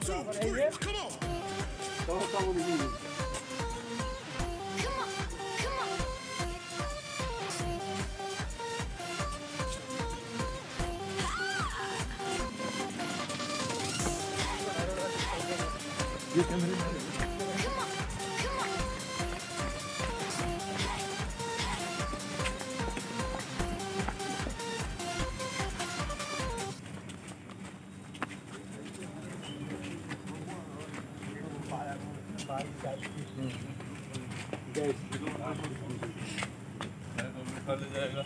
3, come on. जाएगा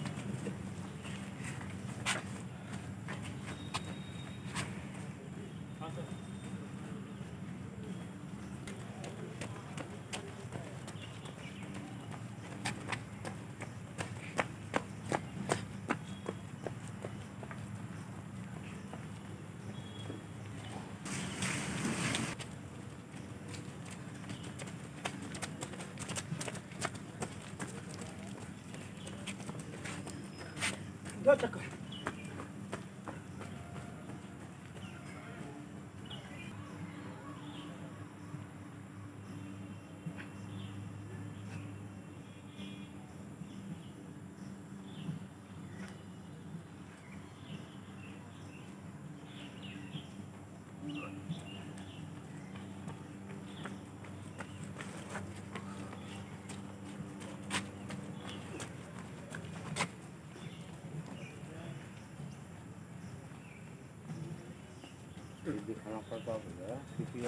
दो चक्कर दिखाना पड़ता है क्योंकि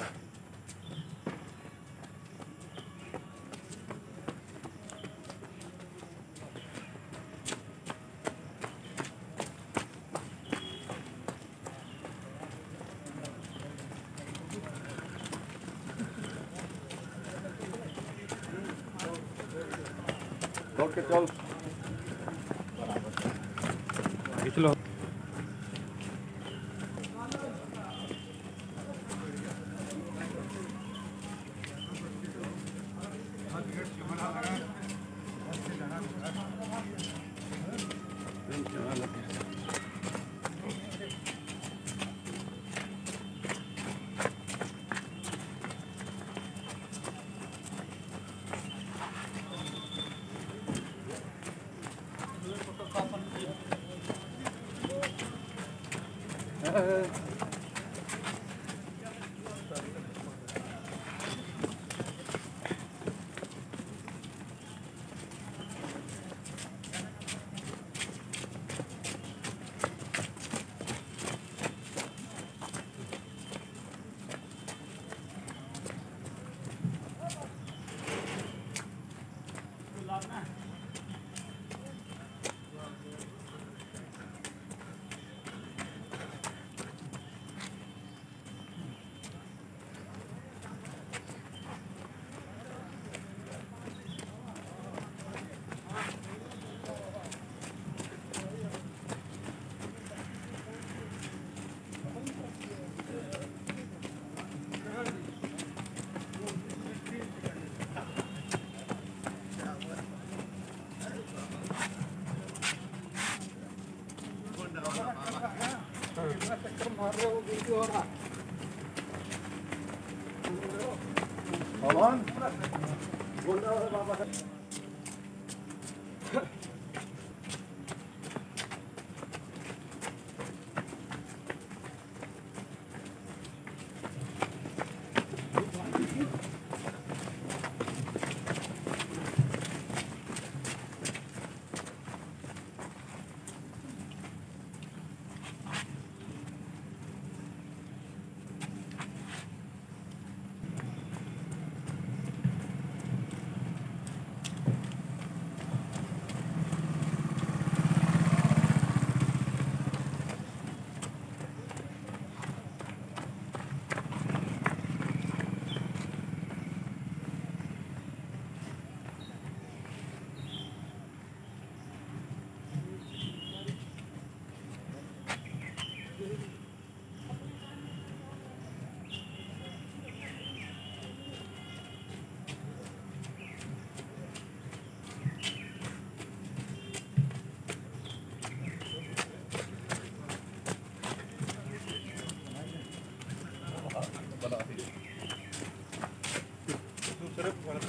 लौट के चल खींच लो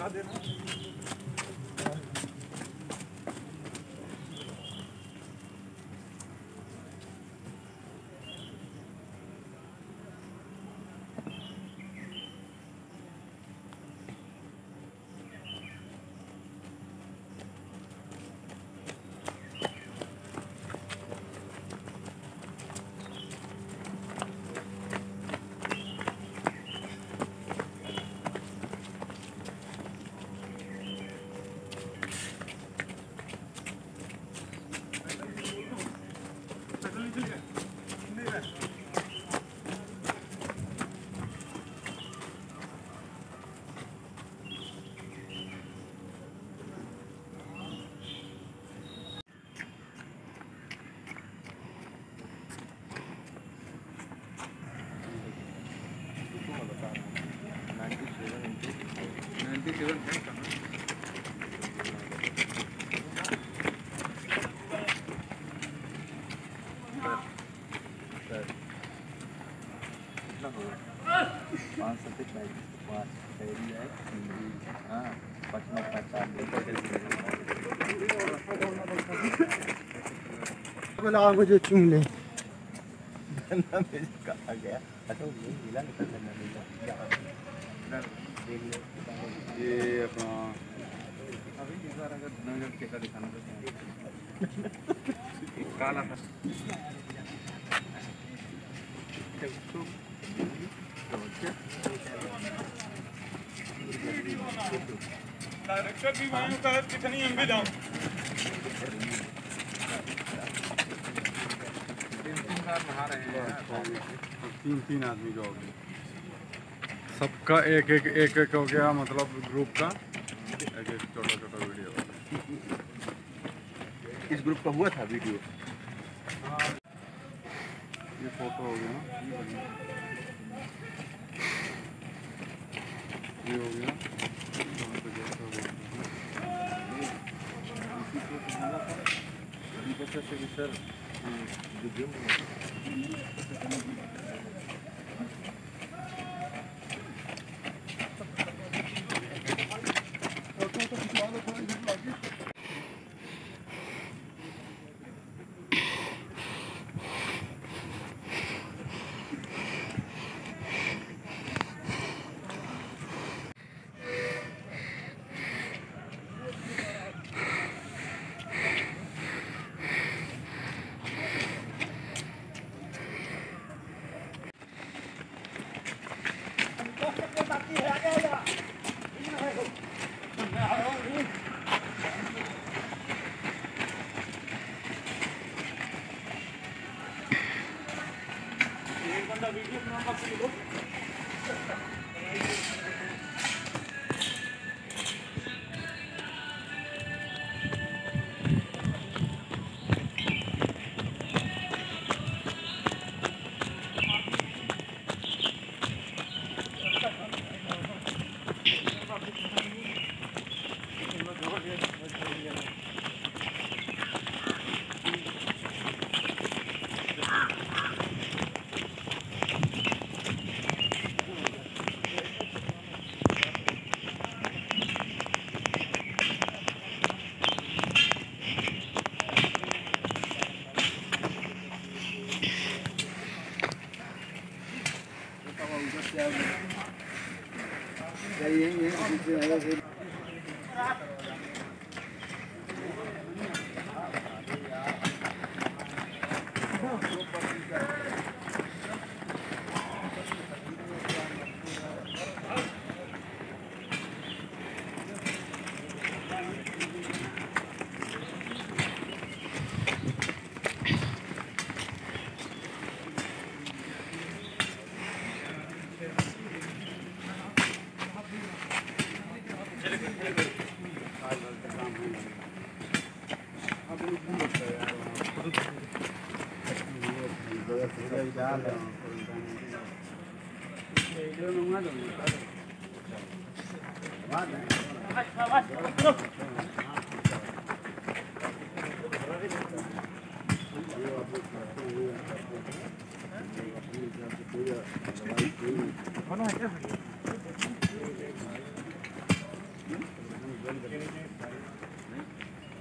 लगा मुझे चूम ले कहा गया अच्छा मिला निकल ये अपना अभी इस बार अगर नगर चेका दिखाना तो काला था डायरेक्टर भी वहीं का कितनी एमबी डाउन तीन आदमी का हो गया सबका एक हो गया मतलब ग्रुप का एक छोटा वीडियो इस ग्रुप का हुआ था वीडियो ये फोटो हो गया ये हो गया सर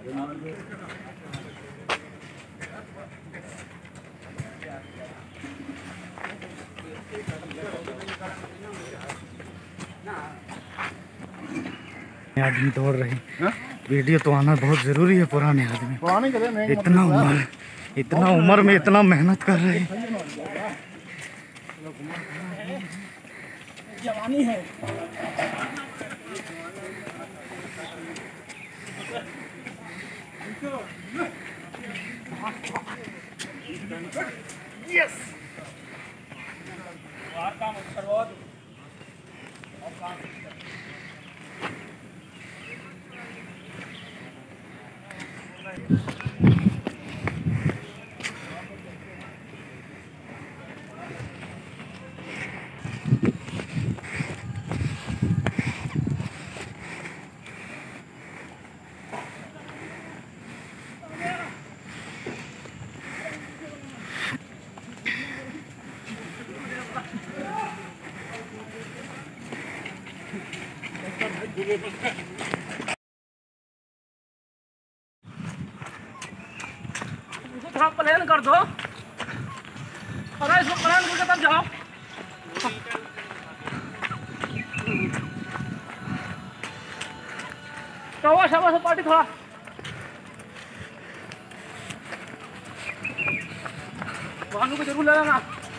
आदमी दौड़ रही हाँ? वीडियो तो आना बहुत जरूरी है। पुराने आदमी पुराने करे नहीं इतना उम्र में इतना मेहनत कर रहे हैं। जवानी है। यस काम करवा दो। थोड़ा प्लान कर दो और इसको प्लान करके तब जाओ। शाबाश शाबाश पार्टी थोड़ा भानु को जरूर ले लेना।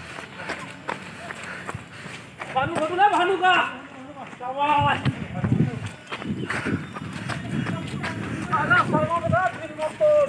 भानु को तो ले भानु का शाबाश। आना फरमा बता फिर मत तोड़।